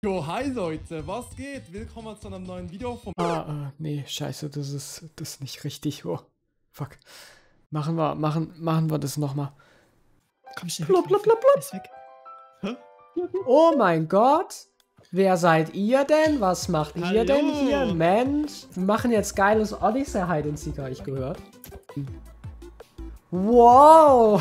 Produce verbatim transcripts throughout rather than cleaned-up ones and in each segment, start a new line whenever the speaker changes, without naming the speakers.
Jo, hi Leute, was geht? Willkommen zu einem neuen Video von...
Ah, ah, nee, scheiße, das ist, das ist nicht richtig. Oh, fuck. Machen wir, machen, machen wir das nochmal.
Komm schnell
Blub, blub, blub, blub.
Ist weg. Hä?
Oh mein Gott. Wer seid ihr denn? Was macht
Hallo.
ihr denn hier? Mensch, wir machen jetzt geiles Odyssey Hide and Seek, habe ich gehört. Wow.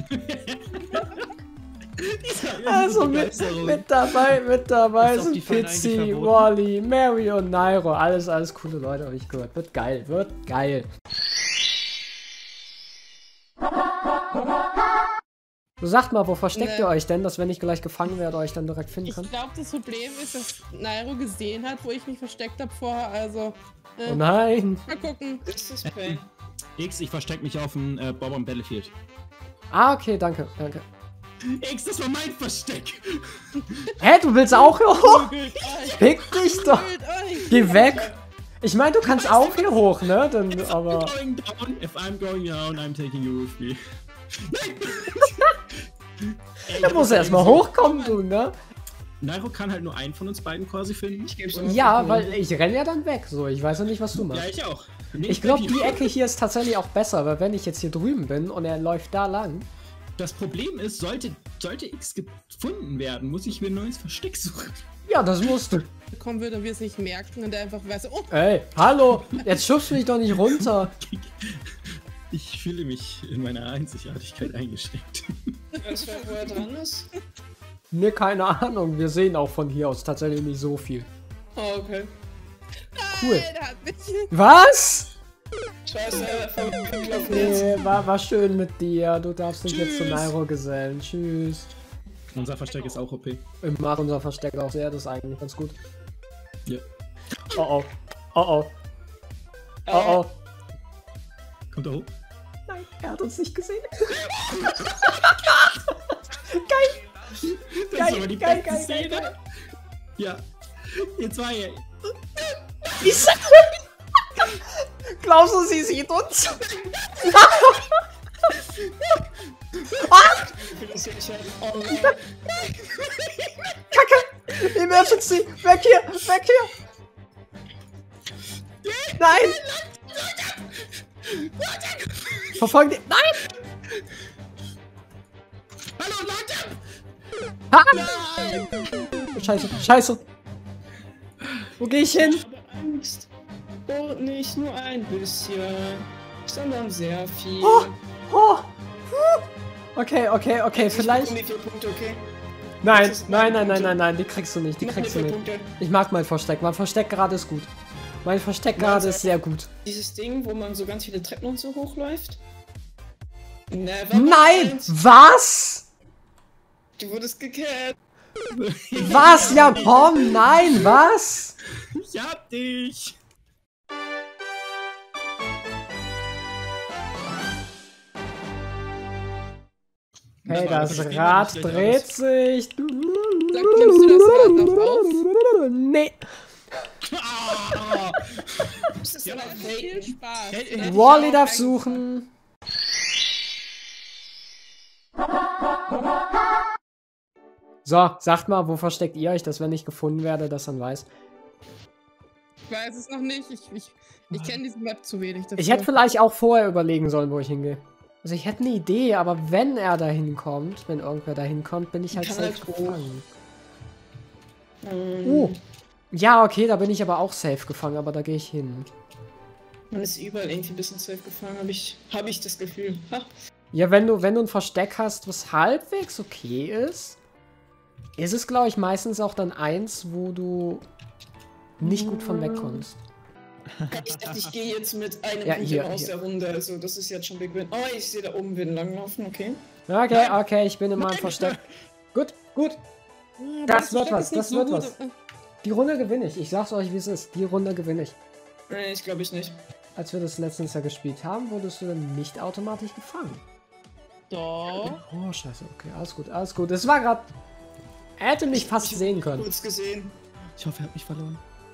Also mit, mit dabei, mit dabei sind Pizzi, Wally, Mary und Nairo. Alles, alles coole Leute, habe ich gehört. Wird geil, wird geil. So, sagt mal, wo versteckt
Nee.
ihr euch denn, dass wenn ich gleich gefangen werde, euch dann direkt finden
Ich
könnt?
glaube, das Problem ist, dass Nairo gesehen hat, wo ich mich versteckt habe vorher, also... Äh,
Oh nein.
mal gucken.
Ist das Pain?
X, ich versteck mich auf dem äh, Bob am Battlefield.
Ah, okay, danke, danke.
X, das war mein Versteck!
Hä, du willst auch hier hoch?
Googelt euch!
Fick dich doch!
Googelt euch!
Geh weg! Ich meine, du kannst auch hier hoch, ne? Dann,
If
aber...
I'm going down, if I'm going down, I'm taking you with me. Ey,
Da muss er erstmal hochkommen, du, ne?
Nairo kann halt nur einen von uns beiden quasi finden.
Ich geb's
Ja, weil ich renn ja dann weg, so. Ich weiß ja nicht, was du
Ja,
machst.
ich auch. Nee,
Ich glaube,
bleib
die
hier.
Ecke hier ist tatsächlich auch besser, weil wenn ich jetzt hier drüben bin und er läuft da lang...
Das Problem ist, sollte, sollte X gefunden werden, muss ich mir ein neues Versteck suchen.
Ja, das musst du.
Kommen würde, wir es nicht merken und er einfach weiß, oh,
Ey, hallo! Jetzt schubst du mich doch nicht runter.
Ich fühle mich in meiner Einzigartigkeit eingeschränkt.
Weißt du, wo er dran ist?
Ne, keine Ahnung. Wir sehen auch von hier aus tatsächlich nicht so viel.
Oh, okay.
Cool.
nein, der hat mich...
Was?
Scheiße, er verklopft jetzt.
Nee, war, war schön mit dir. Du darfst dich jetzt zu
Tschüss.
Nairo gesellen. Tschüss.
Unser Versteck ist auch O P.
Ich mag unser Versteck auch sehr, das ist eigentlich ganz gut.
Ja.
Oh oh. Oh oh. Oh oh.
Kommt er hoch?
Nein, er hat uns nicht gesehen.
Das
Geil,
ist aber die
geil,
beste
geil,
Szene.
geil, geil.
Ja. Jetzt war er.
Ich sag... Glaubst du, sie sieht uns?
Oh nein.
Kacke! Emergency! Weg hier! Weg hier! Nein! Verfolgen die... Nein!
Hallo, Leute!
Ah! Scheiße, scheiße! Wo geh ich hin?
Ich habe Angst. Oh, nicht nur ein bisschen, sondern sehr viel.
Oh! Oh! Huh. Okay, okay, okay,
Ich
vielleicht...
bekomme die vier Punkte, okay?
Nein,
Das ist
nein,
meine
nein, nein,
Punkte.
nein, nein, die kriegst du nicht, die
Mach mir
kriegst du
vier
nicht.
Punkte.
Ich mag mein Versteck, mein Versteck gerade ist gut. Mein Versteck gerade ist sehr gut.
Dieses Ding, wo man so ganz viele Treppen und so hochläuft? Never
Nein!
mind.
Was?
Du wurdest gekillt.
Was? Ja, Pom, nein, was?
Ich hab dich!
Hey,
Das war
das
das Spiel,
Rad
das ich
dreht
gleich
sich.
Sag, nimmst du das Rad noch auf?
Nee.
Ah!
Das ist
Ja,
aber
Viel
fake.
Spaß.
Hey,
Hätte ich
Wally
auch
darf
eigentlich-
suchen. So, sagt mal, wo versteckt ihr euch, dass wenn ich gefunden werde, dass dann weiß.
Ich weiß es noch nicht, ich, ich, ich kenne diesen Map zu wenig dafür.
Ich hätte vielleicht auch vorher überlegen sollen, wo ich hingehe. Also ich hätte eine Idee, aber wenn er da hinkommt, wenn irgendwer da hinkommt, bin ich halt
Kann
safe
halt hoch.
gefangen.
Ähm,
Oh. Ja, okay, da bin ich aber auch safe gefangen, aber da gehe ich hin.
Man ist überall irgendwie ein bisschen safe gefangen, habe ich, hab ich das Gefühl. Ha.
Ja, wenn du, wenn du ein Versteck hast, was halbwegs okay ist, ist es, glaube ich, meistens auch dann eins, wo du nicht gut von wegkommst.
Ich dachte, ich gehe jetzt mit einem
Ja,
Punkt
hier,
aus
hier.
der Runde, also das ist jetzt schon Big Win. Oh, ich sehe da oben Win langlaufen, okay.
Okay, okay, ich bin in meinem Versteck. Gut, gut.
Ah,
Das
aber
wird was,
ist nicht
das wird
gut.
was. Die Runde gewinne ich. Ich sag's euch, wie es ist. Die Runde gewinne ich.
Nee, ich glaube ich nicht.
Als wir das letztens ja gespielt haben, wurdest du dann nicht automatisch gefangen.
Doch.
Oh, scheiße. Okay, alles gut, alles gut. Es war gerade... Er hätte mich fast sehen können.
Kurz gesehen.
Ich hoffe, er hat mich verloren.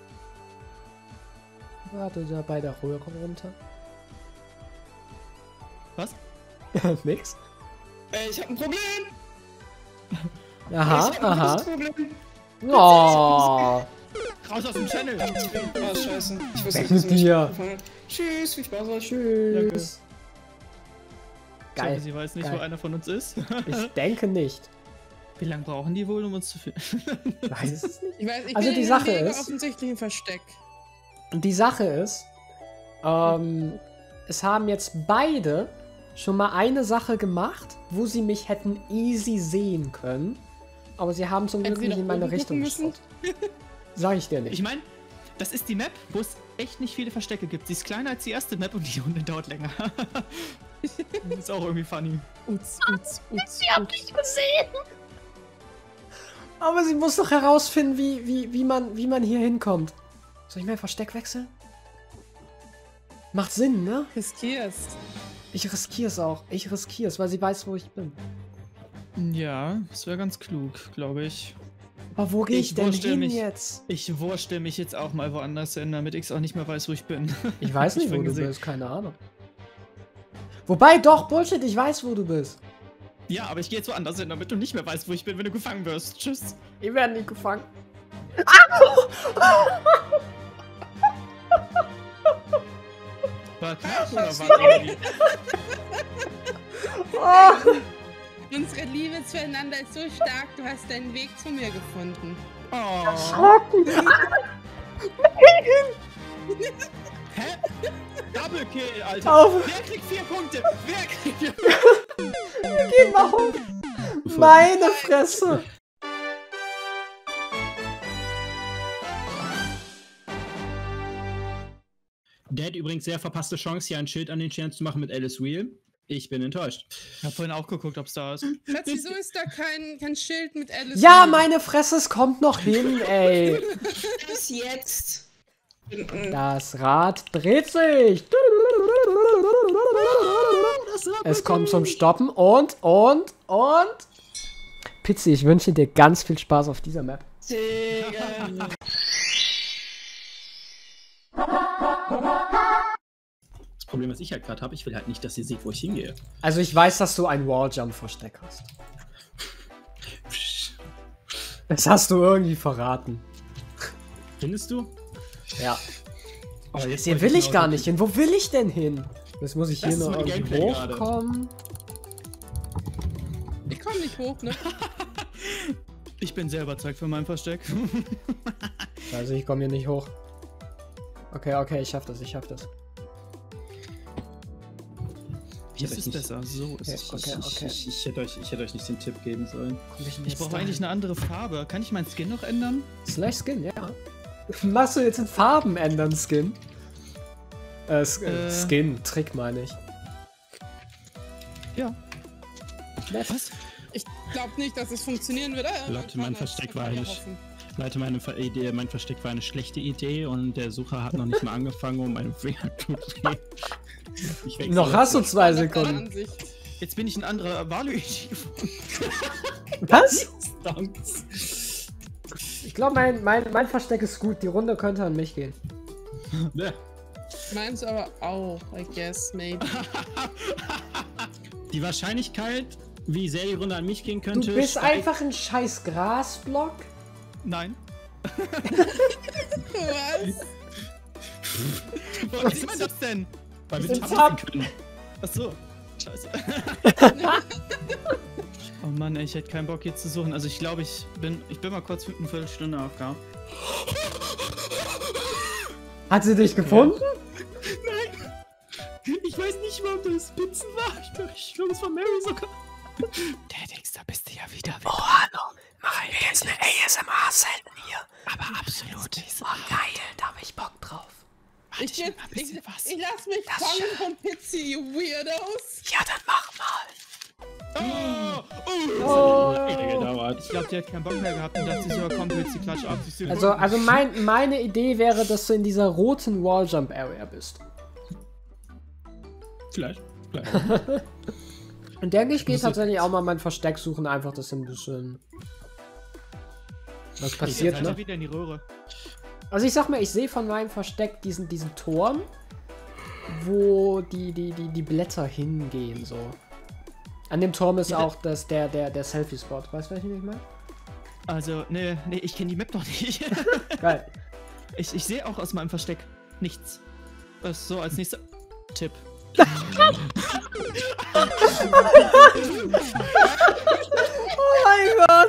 Warte, da bei der Röhre runter.
Was?
Nix.
Äh, ich habe ein Problem.
Aha,
ich hab ein
aha.
großes Problem.
Oh.
Raus aus dem Channel!
Ah, scheiße. Ich wusste
Weg
nicht, dass
mit
er mich
dir.
gefangen hat. Tschüss, viel Spaß euch.
Tschüss.
Geil.
Geil.
Sie weiß nicht,
Geil.
wo einer von uns ist.
Ich denke nicht.
Wie lange brauchen die wohl, um uns zu finden?
Ich weiß es nicht.
Ich weiß, ich
Also
bin
die
in
Sache
einem mega
ist-
offensichtlichen Versteck.
Und die Sache ist, ähm, es haben jetzt beide schon mal eine Sache gemacht, wo sie mich hätten easy sehen können. Aber sie haben zum Glück
Hätten sie
nicht
nach
in meine
oben
Richtung
gucken müssen?
geschaut. Sag ich dir nicht.
Ich meine, das ist die Map, wo es echt nicht viele Verstecke gibt. Sie ist kleiner als die erste Map und die Runde dauert länger. Das ist auch irgendwie funny.
Uts, uts, uts,
Sie hat mich gesehen. Aber sie muss doch herausfinden, wie, wie, wie, man, wie man hier hinkommt. Soll ich mein Versteck wechseln? Macht Sinn, ne?
riskierst.
Ich riskiere es auch. Ich riskiere es, weil sie weiß, wo ich bin.
Ja, das wäre ganz klug, glaube ich.
Aber wo gehe ich,
Ich
denn
wurstel
hin
mich.
jetzt?
Ich wurstel mich jetzt auch mal woanders hin, damit ich auch nicht mehr weiß, wo ich bin.
Ich weiß
Hab ich
nicht, wo
vorhin
du
gesehen.
bist. Keine Ahnung. Wobei, doch, Bullshit, ich weiß, wo du bist.
Ja, aber ich gehe jetzt woanders hin, damit du nicht mehr weißt, wo ich bin, wenn du gefangen wirst. Tschüss.
Ich werde nicht gefangen.
War knapp oder war irgendwie?
Oh.
Unsere Liebe zueinander ist so stark, du hast deinen Weg zu mir gefunden.
Oh. Hä? Double Kill, Alter.
Auf.
Wer kriegt vier Punkte? Wer kriegt vier
Geh mal hoch. Meine Fresse.
Der hat übrigens sehr verpasste Chance, hier ein Schild an den Stern zu machen mit Alice Wheel. Ich bin enttäuscht. Ich habe vorhin auch geguckt, ob es da ist.
Schatz, wieso ist da kein, kein Schild mit Alice?
Ja,
Wheel?
meine Fresse, es kommt noch hin, ey.
Bis jetzt.
Das Rad dreht sich. Es kommt zum Stoppen und, und, und. Pizzi, ich wünsche dir ganz viel Spaß auf dieser Map.
Digga.
Das Problem, was ich halt gerade habe, ich will halt nicht, dass ihr seht, wo ich hingehe.
Also ich weiß, dass du ein Walljump-Versteck hast. Das hast du irgendwie verraten.
Findest du?
Ja.
Aber jetzt
Hier
wollte
will ich
noch
gar
so-
nicht hin. Wo will ich denn hin? Jetzt muss ich
Das
hier
ist
noch
mein
irgendwie
Gameplay gerade.
hochkommen.
Ich komm nicht hoch, ne?
Ich bin sehr überzeugt von meinem Versteck.
Also ich komme hier nicht hoch. Okay, okay, ich schaff das, ich schaff das.
Ich ist es besser. So ist
Okay,
es.
okay, okay.
Ich, ich, hätte euch, ich hätte euch nicht den Tipp geben sollen.
Komm ich denn
Ich
jetzt
brauche
dahin?
eigentlich eine andere Farbe. Kann ich meinen Skin noch ändern?
Slash Skin, ja. Machst du jetzt in Farben ändern, Skin? Äh, S äh,
Äh.
Skin, Trick meine ich.
Ja.
Nett.
Was?
Ich glaub nicht, dass es funktionieren wird. Ah,
Leute, mein
Partner,
Versteck
das
war
kann ich
nicht-
hoffen.
Leute, meine Ver Idee, mein Versteck war eine schlechte Idee und der Sucher hat noch nicht mal angefangen, um meine Finger zu drehen. Ich wechsle
Noch hast du
jetzt.
zwei
Deine
Sekunden.
Ansicht.
Jetzt bin ich ein anderer Value-Idee gefunden.
Was?
Stonks.
Ich glaube, mein, mein, mein Versteck ist gut. Die Runde könnte an mich gehen.
Ne.
Meins aber auch, I guess, maybe.
Die Wahrscheinlichkeit, wie sehr die Runde an mich gehen
Du
könnte,
bist
steigt-
einfach ein scheiß Grasblock.
Nein.
Was?
Was ist das denn?
weil wir
Sind
tanzen
ab.
können.
Achso. Scheiße. Oh Mann, ey, ich hätte keinen Bock hier zu suchen. Also ich glaube, ich bin, ich bin mal kurz für eine Viertelstunde A F K.
Hat sie dich gefunden?
Ich weiß nicht mal, ob das Spitzen war. Ich glaube, ich glaub, es war Mary sogar.
Der Dings, da bist du ja wieder.
Oh, hallo. Machen wir jetzt eine A S M R-Selten hier.
Aber absolut.
Oh, geil. Da hab ich Bock drauf.
Ich,
ich will
ich,
mal ein bisschen
ich,
was.
ich lass mich
Das
fangen
ist
von Pizzi, you Weirdos.
Ja, dann mach mal.
Oh, oh.
Oh.
gedauert.
Ich glaube, die hat keinen Bock mehr gehabt und dachte sich so, komm, du willst die Klatsch ab. siehst du,
Also, also mein, meine Idee wäre, dass du in dieser roten Walljump-Area bist.
Vielleicht. Vielleicht.
Und denke ich, gehe
Das ist-
tatsächlich auch mal mein Versteck suchen, einfach, dass ein bisschen was passiert,
Jetzt
ne?
wieder in die Röhre.
Also ich sag mal, ich sehe von meinem Versteck diesen, diesen Turm, wo die, die, die, die Blätter hingehen, so. An dem Turm ist
Ja.
auch das, der, der, der Selfie-Spot. Weißt du, was ich nicht meine?
Also, ne, ne, ich kenne die Map noch nicht.
Geil.
Ich, ich sehe auch aus meinem Versteck nichts. Das ist so als nächster Tipp.
Oh mein Gott!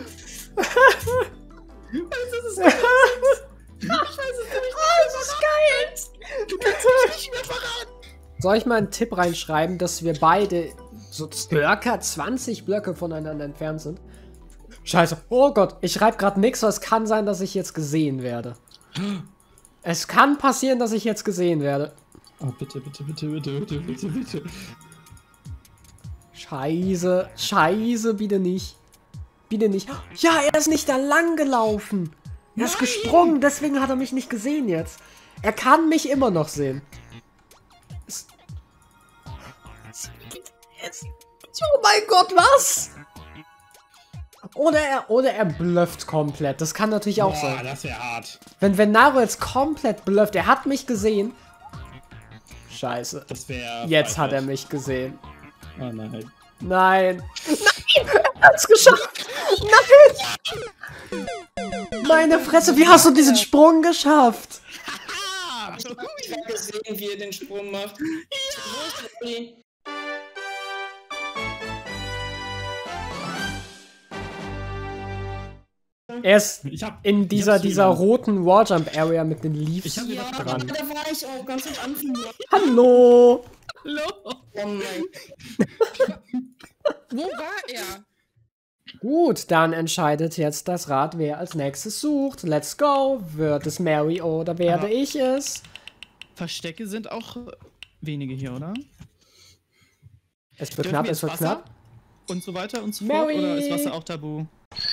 Das ist,
Ich weiß es nämlich nicht. Oh, das ist geil!
du kannst mich nicht mehr verraten!
Soll ich mal einen Tipp reinschreiben, dass wir beide so circa zwanzig Blöcke voneinander entfernt sind? Scheiße. Oh Gott, ich schreibe gerade nichts, aber es kann sein, dass ich jetzt gesehen werde. Es kann passieren, dass ich jetzt gesehen werde.
Oh, bitte, bitte, bitte, bitte, bitte, bitte, bitte.
Scheiße, scheiße, bitte nicht. Bitte nicht. Ja, er ist nicht da lang gelaufen. Er ist gesprungen, deswegen hat er mich nicht gesehen jetzt. Er kann mich immer noch sehen. Es es oh mein Gott, was? Oder er, oder er blufft komplett. Das kann natürlich auch
Boah,
sein.
das wäre hart.
Wenn, wenn Naru jetzt komplett blufft, er hat mich gesehen. Scheiße.
Das wäre.
Jetzt hat er mich gesehen.
Oh nein.
Nein. Nein! Er hat's geschafft! Nein! Meine Fresse, wie hast du diesen Sprung geschafft?
Ich hab gerade gesehen, wie er den Sprung macht. Ja.
Er ist
Ich hab,
in
ich
dieser,
hab's
dieser
wieder.
roten Warjump-Area mit den Leaves
Ich hab
Ja,
dran.
da war ich auch ganz am Anfang.
Hallo!
Hallo!
Oh mein.
Wo war er?
Gut, dann entscheidet jetzt das Rad, wer als nächstes sucht. Let's go! Wird es Mary oder werde
Aber-
ich es?
Verstecke sind auch wenige hier, oder?
Es wird
Dürfen
knapp,
wir
es
ins
wird
Wasser?
knapp.
Und so weiter und so fort?
Mary!
Oder ist Wasser auch tabu?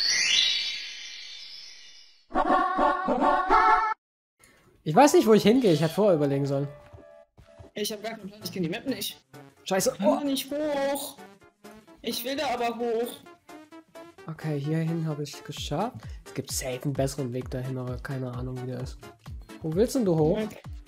Ich weiß nicht, wo ich hingehe. Ich hätte vorher überlegen sollen.
Ich hab gar keinen Plan, ich kenne die Map nicht.
Scheiße.
Ich kann
Oh.
da nicht hoch. Ich will da aber hoch.
Okay, hierhin habe ich geschafft. Es gibt safe einen besseren Weg dahin, aber keine Ahnung, wie der ist. Wo willst denn du hoch?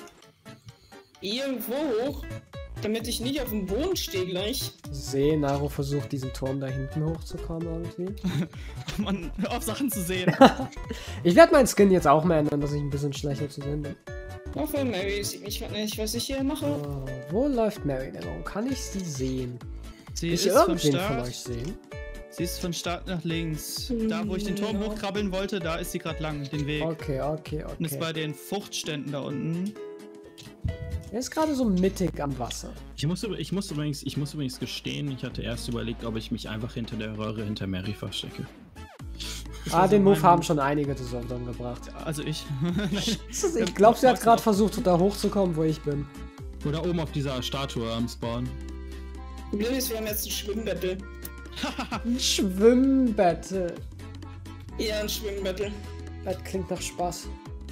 Irgendwo hoch, damit ich nicht auf dem Boden stehe gleich.
Ich sehe, Naru versucht, diesen Turm da hinten hochzukommen irgendwie.
Man, hör auf Sachen zu sehen.
Ich werde meinen Skin jetzt auch mal ändern, dass ich ein bisschen schlechter zu sehen bin.
Hoffe, Mary sieht mich gerade nicht, was ich hier mache.
Oh, wo läuft Mary denn? Warum kann ich sie sehen?
Sie
Ich
ist von
irgendwen von
Start.
euch sehen?
Sie ist von Start nach links. Da, wo ich den Turm
Ja.
hochkrabbeln wollte, da ist sie gerade lang, den Weg.
Okay, okay,
Und ist bei
okay.
den Fruchtständen da unten.
Er ist gerade so mittig am Wasser.
Ich muss, üb- ich, muss übrigens, ich muss übrigens gestehen, ich hatte erst überlegt, ob ich mich einfach hinter der Röhre hinter Mary verstecke.
Das
Ah,
war so
den Move
mein
haben schon einige zusammengebracht.
Also ich.
Ich glaube, sie hat gerade versucht, da hochzukommen, wo ich bin.
Oder oben auf dieser Statue am Spawn.
Problem ist, wir haben jetzt ein Schwimmbattle.
Ein Schwimmbattle.
Ja, ein Schwimmbattle.
Das klingt nach Spaß.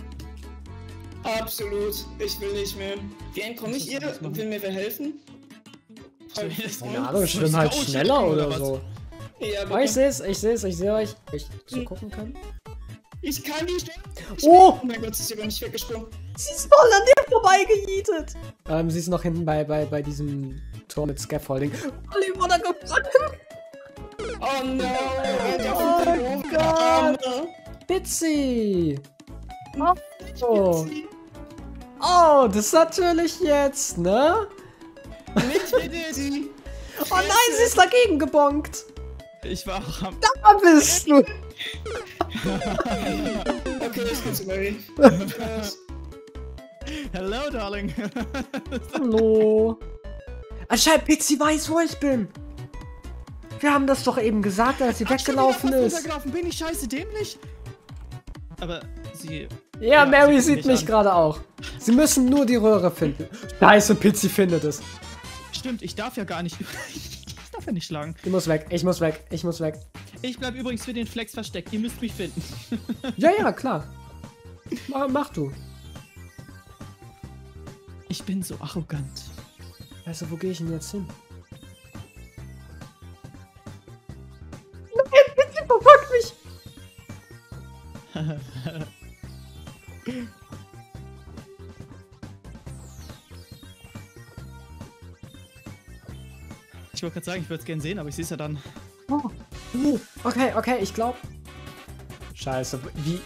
Absolut. Ich will nicht mehr. Wie entkomme ich ihr?
machen?
Will mir wer helfen? Frag ich mich
Keine
an.
Ahnung, ich schwimme halt
Scout
schneller
oder
oder
was?
so.
Ja,
Oh, ich
bitte.
seh's, ich seh's, ich seh euch. Ich so gucken kann.
Ich kann nicht. Ich
Oh!
Oh mein Gott, sie ist aber nicht weggesprungen.
Sie ist voll an dir vorbeigejietet. Ähm, sie ist noch hinten bei, bei, bei diesem Tor mit Scaffolding. Olli wurde gebrannt.
Oh no.
Oh Gott. Bitsy. Oh. Oh, das ist natürlich jetzt, ne?
Nicht Bitsy.
Oh nein, sie ist dagegen gebonkt.
Ich war auch am.
Da bist du.
Okay, ich bin zu Mary.
Hello, darling.
Hallo. Anscheinend Bitsy weiß, wo ich bin. Wir haben das doch eben gesagt, als sie weggelaufen ist.
Runtergelaufen. Bin ich scheiße dämlich? Aber sie.
Ja,
Ja,
Mary
sie
sieht
guckt
mich
mich
gerade auch. Sie müssen nur die Röhre finden. Scheiße, Bitsy findet es.
Stimmt, ich darf ja gar nicht. Ich darf ja nicht schlagen.
Ich muss weg, ich muss weg, ich muss weg.
Ich bleib übrigens für den Flex versteckt. Ihr müsst mich finden.
Ja, ja, klar. Mach, mach du.
Ich bin so arrogant.
Weißt du, wo gehe ich denn jetzt hin? Bitsy verfolgt mich.
Ich wollte gerade sagen, ich würde es gerne sehen, aber ich sehe es ja dann.
Oh. Uh, okay, okay, ich glaube. Scheiße, wie...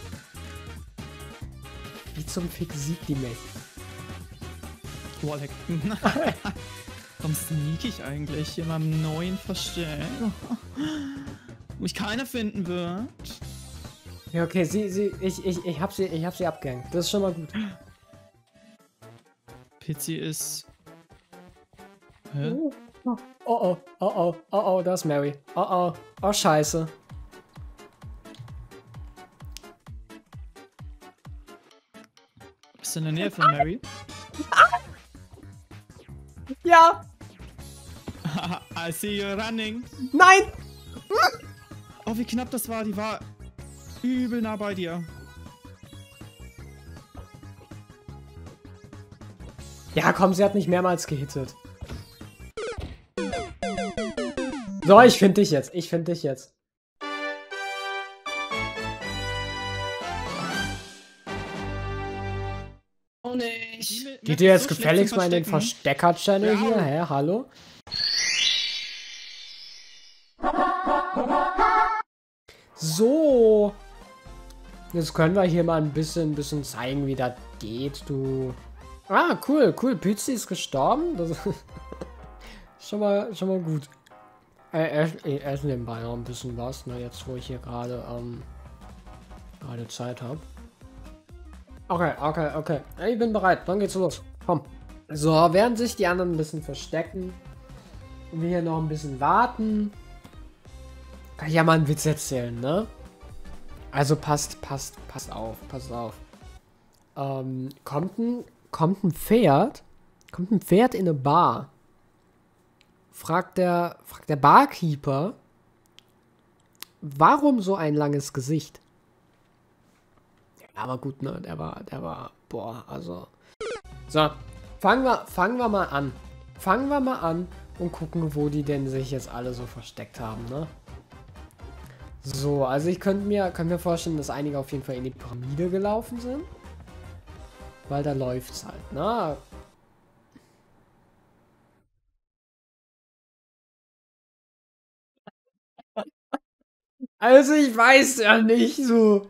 Wie zum Fick sieht die mich?
Boah, leck. Warum sneak ich eigentlich hier in meinem neuen Versteck? Wo mich keiner finden wird.
Ja, okay, sie, sie, ich, ich, ich hab sie, ich hab sie abgehängt. Das ist schon mal gut.
Pizzi ist... Hä?
Oh, oh, oh, oh, oh, oh, oh, da ist Mary. Oh, oh, oh, scheiße.
Bist du in der Nähe von Mary?
Ja!
I see you running.
Nein!
Oh, wie knapp das war. Die war übel nah bei dir.
Ja, komm, sie hat mich mehrmals gehittet. So, ich finde dich jetzt. Ich finde dich jetzt.
Oh nicht.
Geht ihr jetzt gefälligst mal in den Verstecker-Channel hier? Hä, hallo? So. Jetzt können wir hier mal ein bisschen, ein bisschen zeigen, wie das geht, du. Ah, cool, cool. Pizzi ist gestorben. Das ist schon mal, schon mal gut. Äh, ich esse nebenbei noch ein bisschen was, ne, jetzt wo ich hier gerade, ähm, gerade Zeit habe. Okay, okay, okay. Ich bin bereit, dann geht's los. Komm. So, während sich die anderen ein bisschen verstecken und wir hier noch ein bisschen warten, kann ich ja mal einen Witz erzählen, ne? Also passt, passt, passt auf, passt auf. Ähm, kommt ein, kommt ein Pferd, kommt ein Pferd in eine Bar. Fragt der, fragt der Barkeeper, warum so ein langes Gesicht? Aber gut, ne, der war, der war, boah, also. So, fangen wir, fangen wir mal an. Fangen wir mal an und gucken, wo die denn sich jetzt alle so versteckt haben, ne? So, also ich könnte mir, könnte mir vorstellen, dass einige auf jeden Fall in die Pyramide gelaufen sind. Weil da läuft's halt, ne? Also ich weiß ja nicht so.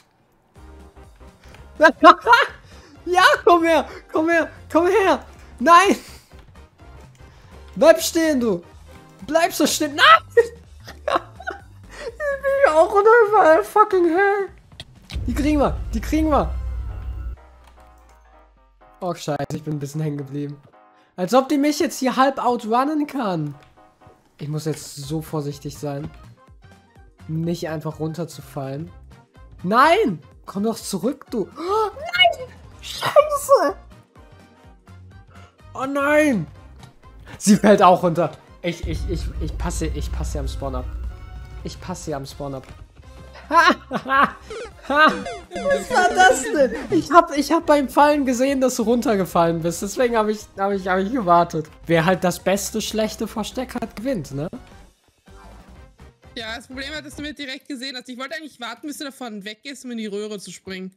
Ja, komm her, komm her, komm her. Nein. Bleib stehen, du. Bleib so stehen. Nein. Ich bin auch unter fucking hell. Die kriegen wir, die kriegen wir. Oh, scheiße, ich bin ein bisschen hängen geblieben. Als ob die mich jetzt hier halb outrunnen kann. Ich muss jetzt so vorsichtig sein. Nicht einfach runterzufallen. Nein! Komm doch zurück, du. Oh, nein! Scheiße! Oh nein! Sie fällt auch runter. Ich, ich, ich, ich passe, ich passe sie am Spawn ab. Ich passe sie am Spawn ab. Ha, ha, ha. Was war das denn? Ich hab, ich hab beim Fallen gesehen, dass du runtergefallen bist. Deswegen habe ich, hab ich, hab ich gewartet. Wer halt das beste schlechte Versteck hat, gewinnt, ne?
Ja, das Problem hat, dass du mir direkt gesehen hast. Ich wollte eigentlich warten, bis du davon weggehst, um in die Röhre zu springen.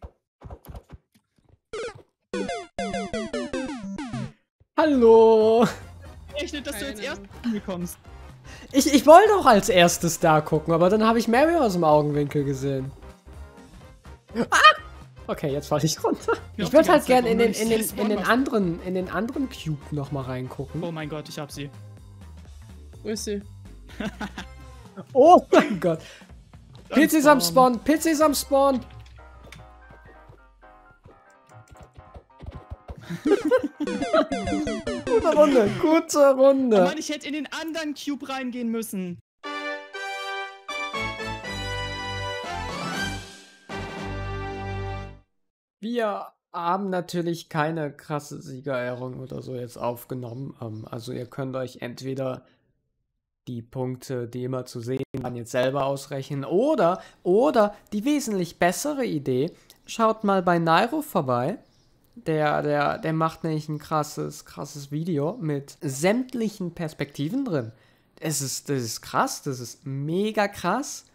Hallo!
Echt nicht, dass du jetzt
Keine.
erst ankommst.
Ich, ich wollte auch als erstes da gucken, aber dann habe ich Mary aus dem Augenwinkel gesehen. Ah! Okay, jetzt falle ich runter.
Ja,
Ich würde
die
halt
ganze
gerne
Zeit
in den,
nur
in,
nicht
den,
selbst
in, den
machen.
anderen, in den anderen Cube nochmal reingucken.
Oh mein Gott, ich hab sie.
Wo ist sie?
Oh mein Gott. Pizzi ist am Spawn, Pizzi ist am Spawn. Gute Runde, gute
Oh
Runde.
Mann, ich hätte in den anderen Cube reingehen müssen.
Wir haben natürlich keine krasse Siegerehrung oder so jetzt aufgenommen. Ähm, also ihr könnt euch entweder die Punkte, die immer zu sehen waren, jetzt selber ausrechnen. Oder, oder die wesentlich bessere Idee, schaut mal bei Nairo vorbei. Der, der, der macht nämlich ein krasses, krasses Video mit sämtlichen Perspektiven drin. Es ist, das ist krass, das ist mega krass.